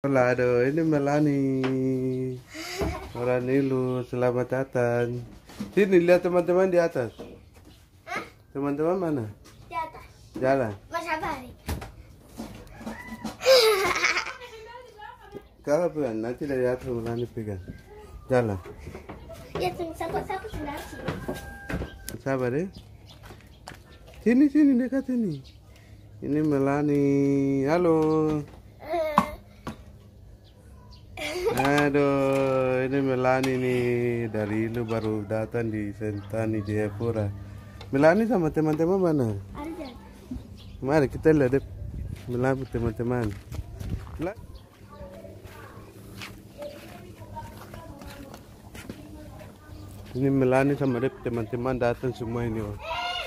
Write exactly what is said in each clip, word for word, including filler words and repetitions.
sekolah. Aduh, ini Melani. Orang Nilu, selamat datang. Sini lihat teman-teman di atas. Teman-teman mana? Di atas. Jalan. Mas Abari. Kakak pegang, nanti dari atas Melani pegang. Jalan. Ya, sahabat-sahabat sebelah sini. Sabar ya. Sini sini dekat sini. Ini Melani. Halo. Aduh, ini Melani nih dari lu baru datang di Sentani Jayapura. Melani sama teman-teman mana? Ada. Mari kita lihat deh Melani teman-teman. Ini Melani sama deh teman-teman datang semua ini. Oh,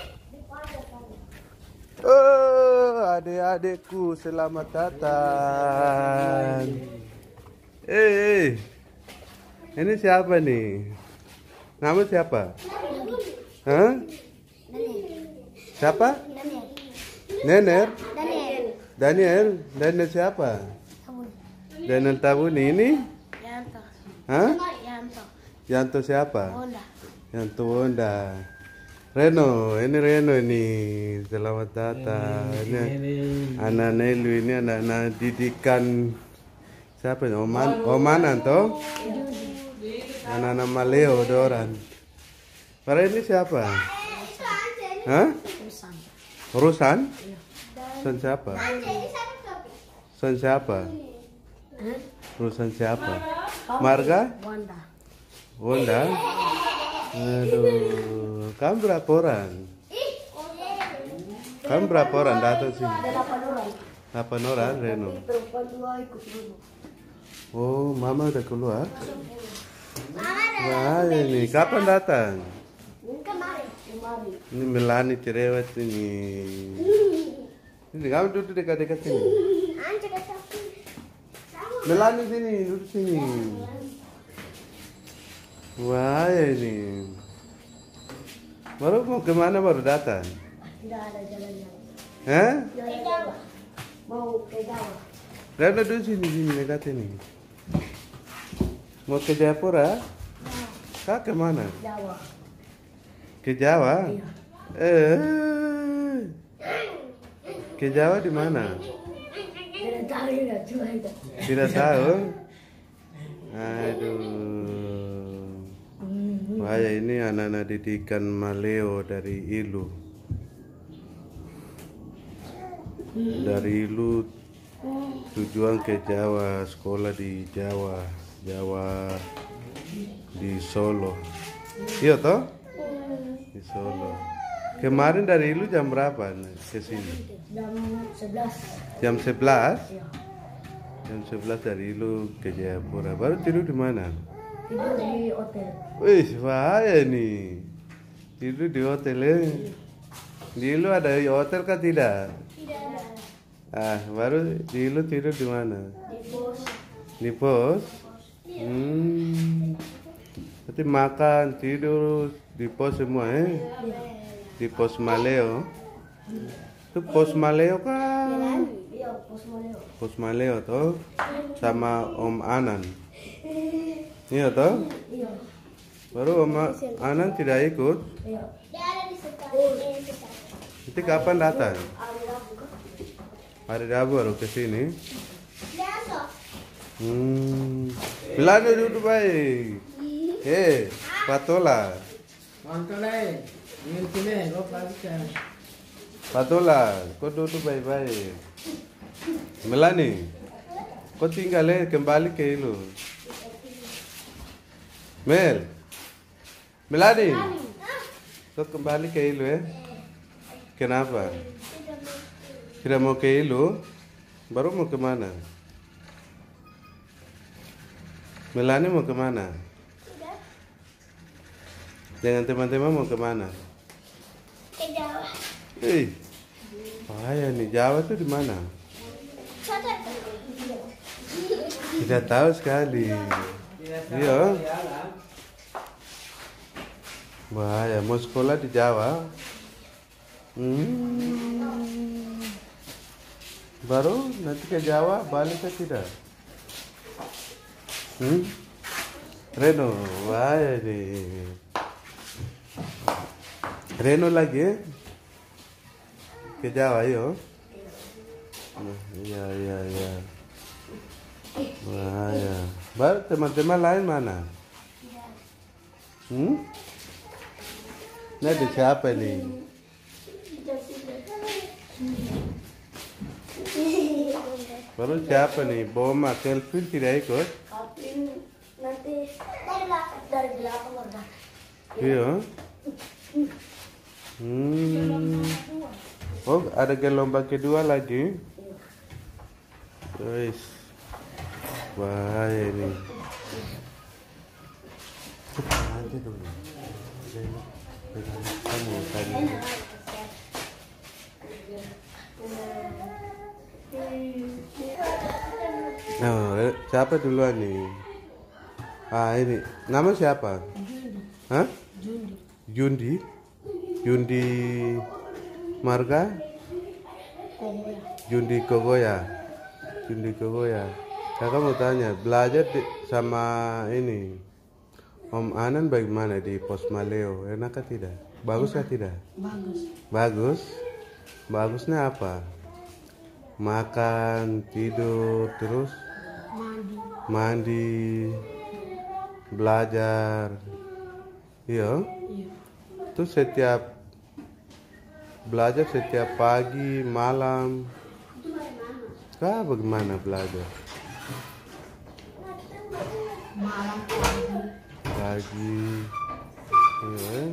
oh adik-adikku selamat datang. Eh, ini siapa nih? Nama siapa? Hah? Siapa? Nener? Daniel. Daniel? Daniel siapa? Daniel Tabuni ini? Yanto. Hah? Yanto. Yanto siapa? Honda. Yanto Honda. Reno, ini Reno ini. Selamat datang. Ini anak Nelu ini anak-anak didikan. Siapa ini? Oman, Omanan toh? Anak-anak Maleo Doran. Para ini siapa? Hah? Rusan? Rusan siapa? Rusan siapa? Rusan siapa? Marga? Wanda. Wanda? Aduh, kamu berapa orang? Kamu berapa orang datang sini? Delapan orang. Delapan orang, Reno. Perempuan dua ikut dulu. Oh, mama udah keluar? Mama Wah, ini kapan datang? kemarin. Kemarin. Ini Melani cerewet ini. Ini kamu duduk dekat-dekat sini. Anjir kata. Melani sini, duduk sini. Wah, ini. Baru mau kemana baru datang? Tidak ada jalannya. Hah? Ke Jawa. Mau ke Jawa. Reno duduk sini, sini dekat sini. Mau ke Jayapura? Kak kemana? Jawa. Ke Jawa? Iya. Eh, ke Jawa di mana? Tidak tahu ya, cuma itu. Tidak tahu. Aduh. Wah, ini anak-anak didikan Maleo dari Ilu. Dari Ilu tujuan ke Jawa, sekolah di Jawa, Jawa di Solo. Iya toh? Di Solo. Kemarin dari Ilu jam berapa ke sini? Jam sebelas. Jam sebelas? Iya. Jam sebelas dari Ilu ke Jayapura. Baru tidur di mana? Tidur di hotel. Wih, bahaya nih. Tidur di hotel ya. Di Ilu ada hotel kah tidak? Tidak. Ah, baru di Ilu tidur di mana? Di pos. Di pos? Hmm. Berarti makan, tidur di pos semua eh? Di pos Maleo. Itu pos Maleo kan? Iya, pos Maleo. Pos Maleo toh? Sama Om Anan. Iya toh? Iya. Baru Om Anan tidak ikut. Iya. Dia ada di sekitar. Nanti kapan datang? Ada Rabu kan? Hari Rabu baru ke sini. Besok. Hmm. Belanda duduk baik. Eh, Patola. Mantole, ingin sini, lo pelatihan. Patola, kau duduk baik-baik. Melani, kau tinggal eh, kembali ke Ilu. Mel, Melani, kau kembali ke Ilu eh? Kenapa? Tidak mau ke Ilu? Baru mau kemana? Melani mau kemana? Dengan teman-teman mau kemana? Ke Jawa. Eh, bahaya nih. Jawa tuh di mana? Tidak tahu sekali. Iya. Bahaya. Mau sekolah di Jawa? Hmm. Baru nanti ke Jawa balik ke tidak? Hmm? Reno, wah ini. Reno lagi ya? Ke Jawa yuk. Nah, iya iya iya. Wah ya. Baru teman-teman lain mana? Hmm? Ini ada siapa nih? Baru siapa nih? Boma, Kelvin tidak ikut? Kalvin nanti dari belakang dari belakang udah. Iya. Hmm. Oh, ada gelombang kedua lagi. Guys. Wah, ini. Aja dulu. Kamu tadi. Nah, siapa duluan nih? Ah, ini. Nama siapa? Hah? Jundi. Jundi. Jundi Marga? Jundi Kogoya. Jundi Kogoya. Kakak mau tanya, belajar di, sama ini Om Anan bagaimana di Pos Maleo? Enak atau tidak? Bagus atau tidak? Bagus. Bagus? Bagusnya apa? Makan, tidur, terus Mandi. mandi, belajar. Iya? Iya. Itu setiap belajar setiap pagi, malam. Kah bagaimana belajar? Malam pagi. Pagi. Iya.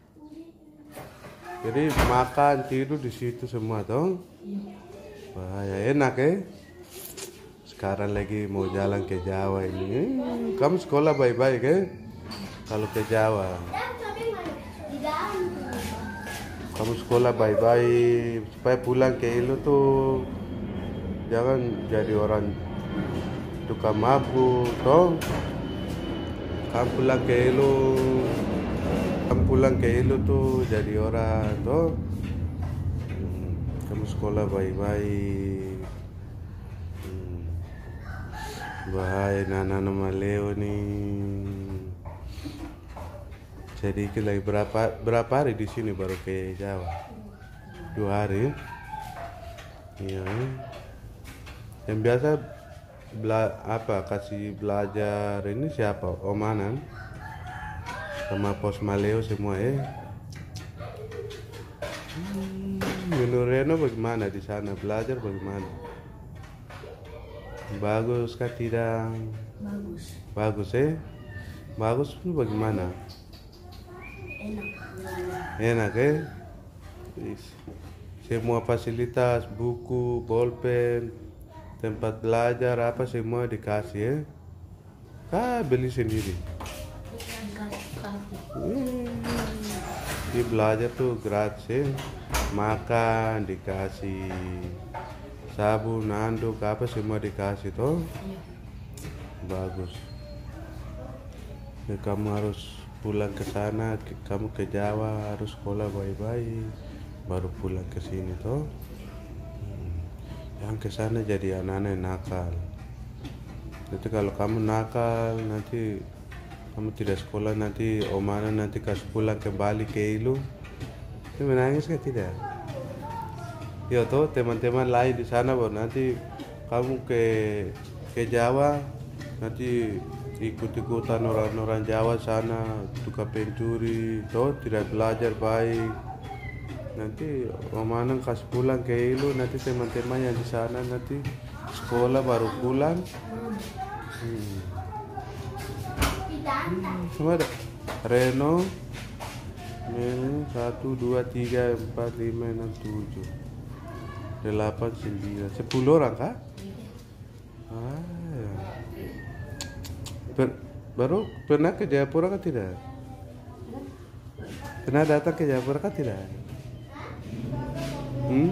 Jadi makan, tidur di situ semua toh? Iya. Wah, ya enak ya. Sekarang lagi mau jalan ke Jawa ini. Eh, kamu sekolah baik-baik ya? Kalau ke Jawa. Di dalam. Kamu sekolah baik-baik supaya pulang ke Ilu tuh jangan jadi orang tukang mabuk toh. Kamu pulang ke Ilu, kamu pulang ke Ilu tuh jadi orang toh. Hmm, kamu sekolah baik-baik. Hmm. Bahaya anak-anak Maleo nih. Jadi lagi berapa berapa hari di sini baru ke Jawa? Dua hari. Iya. Yang biasa bela, apa kasih belajar ini siapa? Om Anan sama Pos Maleo semua ya. Hmm, menurut Reno bagaimana di sana belajar bagaimana? Bagus kah tidak? Bagus. Bagus eh? Bagus itu bagaimana? Enak. Enak eh? Semua fasilitas, buku, bolpen, tempat belajar apa semua dikasih ya? Kah beli sendiri? Hmm. Di belajar tuh gratis ya? Makan dikasih, sabun, handuk apa semua dikasih toh? Iya. Bagus. Ya, kamu harus pulang ke sana, ke- kamu ke Jawa harus sekolah baik-baik, baru pulang ke sini toh. Hmm. Yang ke sana jadi anak-anak yang nakal. Nanti kalau kamu nakal, nanti kamu tidak sekolah, nanti Om Anan nanti kasih pulang kembali ke Ilu. Itu menangis kan tidak? Ya toh teman-teman lain di sana baru nanti kamu ke ke Jawa, nanti ikut-ikutan orang-orang Jawa sana tukang pencuri, toh tidak belajar baik. Nanti Om Anan kasih pulang ke Ilu, nanti teman-teman yang di sana nanti sekolah baru pulang. Hmm. Semua ada. Reno, ini satu, dua, tiga, empat, lima, enam, tujuh, delapan, sembilan, sepuluh orang kah? Ah, ya. Per- baru pernah ke Jayapura kan tidak? Pernah datang ke Jayapura kan tidak? Hmm?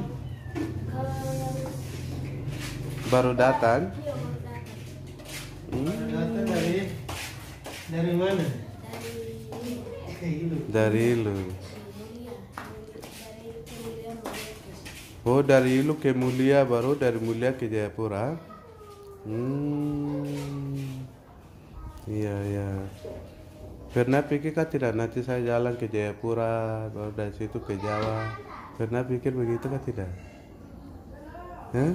Baru datang? Hmm? Datang dari dari mana? Ke Ilu. Dari Ilu. Oh, dari Ilu ke Mulia, baru dari Mulia ke Jayapura. Hmm. Iya, iya. Pernah pikir kan tidak nanti saya jalan ke Jayapura, baru dari situ ke Jawa. Pernah pikir begitu kan tidak? Hah?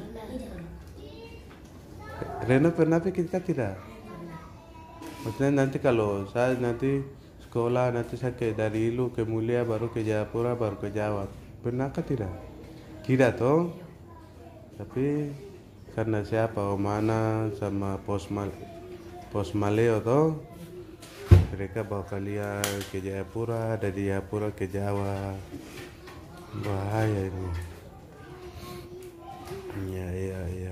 Reno pernah pikir kan tidak? Maksudnya nanti kalau saya nanti sekolah, nanti saya ke dari Ilu ke Mulia, baru ke Jayapura, baru ke Jawa. Pernah kan tidak? Tidak toh? Tapi karena siapa Omana sama Posmal Pos Maleo toh, mereka bawa kalian ke Jayapura, dari Jayapura ke Jawa. Bahaya ini. Iya, iya, iya.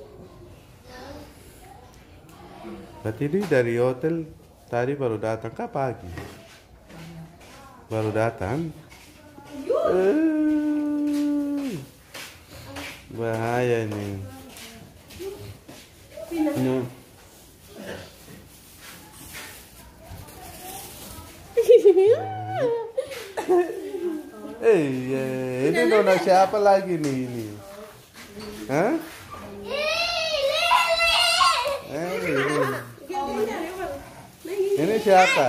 Berarti ini dari hotel tadi baru datang kah pagi? Baru datang? Eh, bahaya ini. Ini. Eh, ya, ini nona siapa lagi nih ini? Hah? Eh, ini. Ini siapa?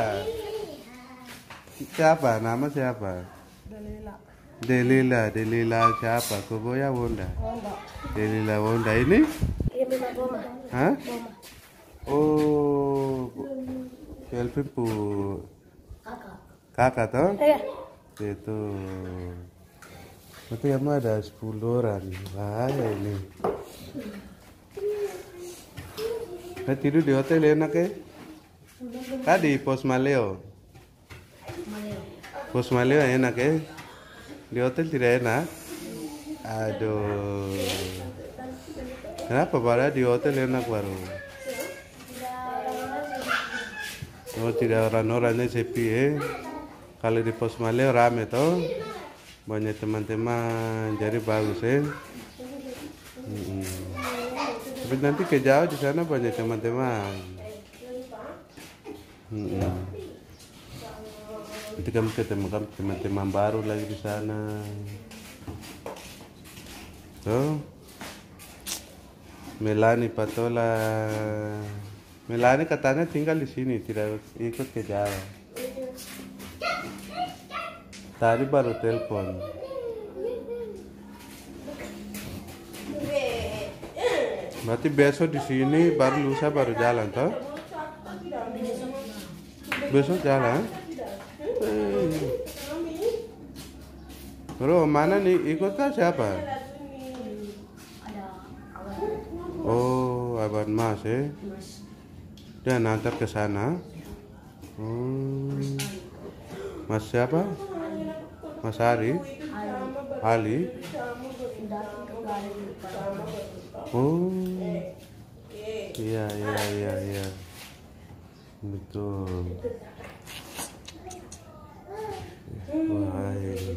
Siapa? Nama siapa? Delila. Delila, Delila siapa? Koboya Wonda. Delila Wonda ini? Iya, Mama Boma. Hah? Boma. Oh, Kelvin pu Kakak. kakak toh? Iya. Itu. Tapi kamu ada sepuluh orang. Bahaya ini. Nah, tidur di hotel enak ya? Tadi Pos Maleo. Pos Maleo enak ya? Di hotel tidak enak? Aduh. Kenapa pada di hotel enak baru? Oh, tidak orang-orangnya sepi ya? Kalau di Pos Maleo rame toh, banyak teman-teman, jadi bagus ya. Hmm. Tapi nanti ke Jawa di sana banyak teman-teman. Hmm. Nanti kamu ketemu teman-teman baru lagi di sana. Tuh, Melani Patola. Melani katanya tinggal di sini, tidak ikut ke Jawa. Tadi baru telepon. Berarti besok di sini, baru lusa baru jalan toh? Besok jalan? Eh. Bro, mana nih ikut kan siapa? Oh, Abang Mas ya? Dia nantar ke sana. Hmm. Mas siapa? Mas Ari? Ali? Oh, iya, iya, iya, iya. Betul. Wah, ini.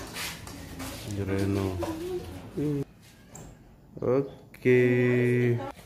Reno. Oke.